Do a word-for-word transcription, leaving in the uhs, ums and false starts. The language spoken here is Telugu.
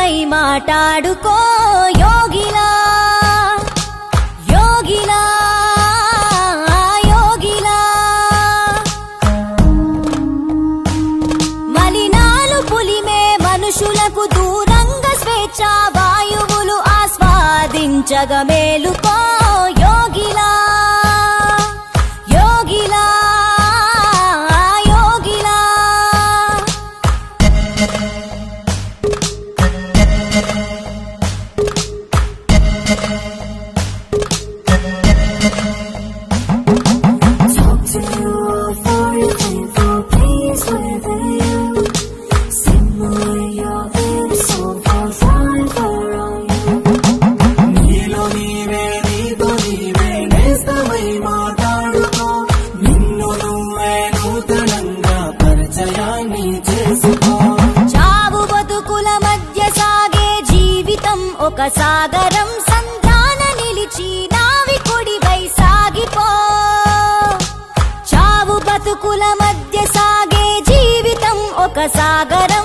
నిజమై మాట్లాడుకో యోగిలా యోగిలా యోగిలా మలినాలు పులిమే మనుషులకు దూరంగా స్వేచ్ఛ వాయువులు ఆస్వాదించగా మేలుకో యోగిలా యోగిలా యోగిలా Talk to you for your painful peace within you. Simulate your lips so far forever on you. నీలో నీవే నీతో నీవే నేస్తమై మాట్లాడుకో నిన్ను నువ్వే నూతనంగా పరిచయాన్ని చేసుకో చావు బతుకుల మధ్య సాగే జీవితం ఒక సాగరం సంధాన నిలిచి నావికుడివై సాగిపో చావు బతుకుల మధ్య సాగే జీవితం ఒక సాగరం